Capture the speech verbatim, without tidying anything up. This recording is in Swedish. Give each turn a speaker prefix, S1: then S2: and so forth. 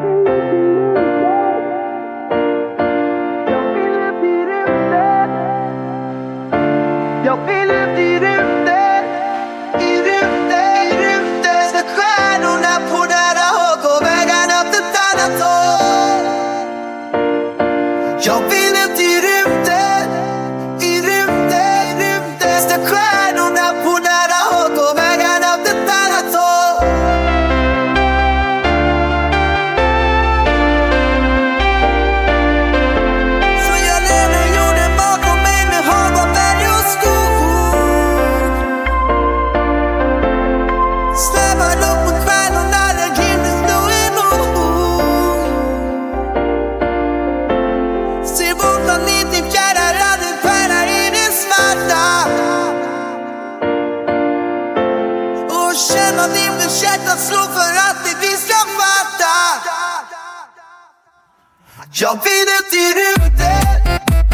S1: Jag vill ut i rymden, i rymden, i rymden. Ska stjärnorna på nära håll gå vägen upp till ett annat håll. Jag vill ut i rymden, i rymden, i rymden. Ska stjärnorna på nära håll gå vägen upp till ett annat håll. Så jag lämnar jorden bakom mig med hav och berg och skog. Svävar upp mot stjärnorna där himlen slår emot. Ser vår planet i fjärran landet pärlar i det svarta. Och känn att himlens hjärta slår för att det vi ska fatta. Jag vill ut i rymden.